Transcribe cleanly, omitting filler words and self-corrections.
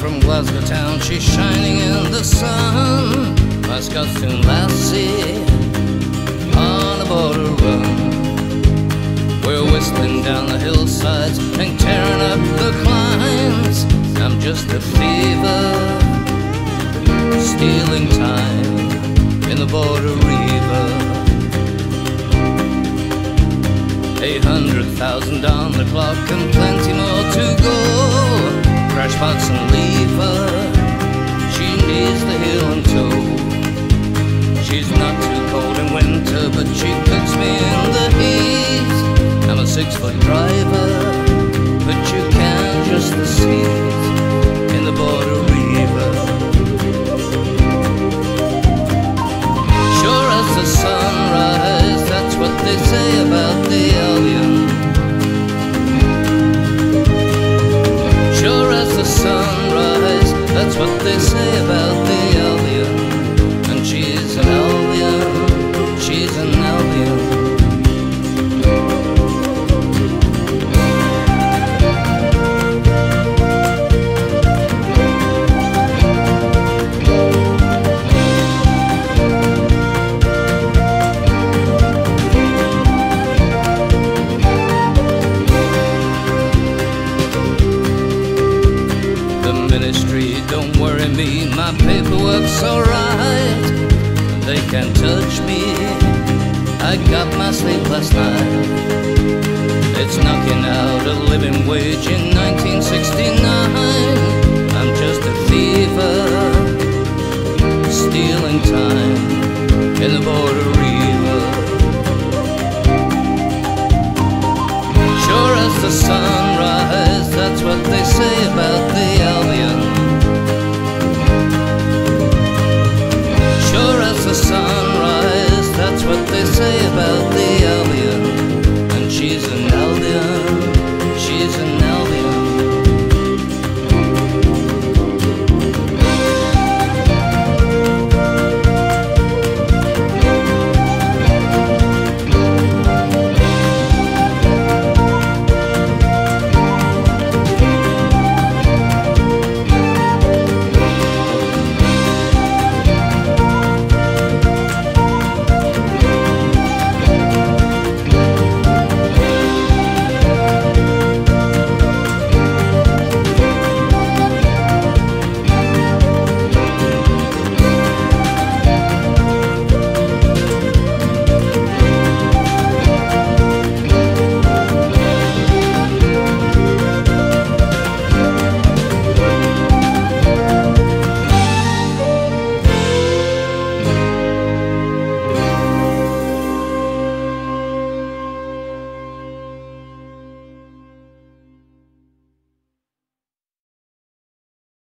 from Glasgow town, she's shining in the sun. My Scotston lassie on a border run. We're whistling down the hillsides and tearing up the climbs. I'm just a fever, stealing time in the border river. 800,000 on the clock and plenty more to go. Crash parts and leave her, she needs the heel and toe. She's not too cold in winter, but she puts me in the heat. I'm a 6-foot driver, but you can just see it in the border river. Sure as the sunrise, that's what they say about the alien. Sure as the sunrise, that's what they say about the alien. And she's an alien, she's an alien. Ministry, don't worry me, my paperwork's alright. They can't touch me, I got my sleep last night. It's knocking out a living wage in 1969.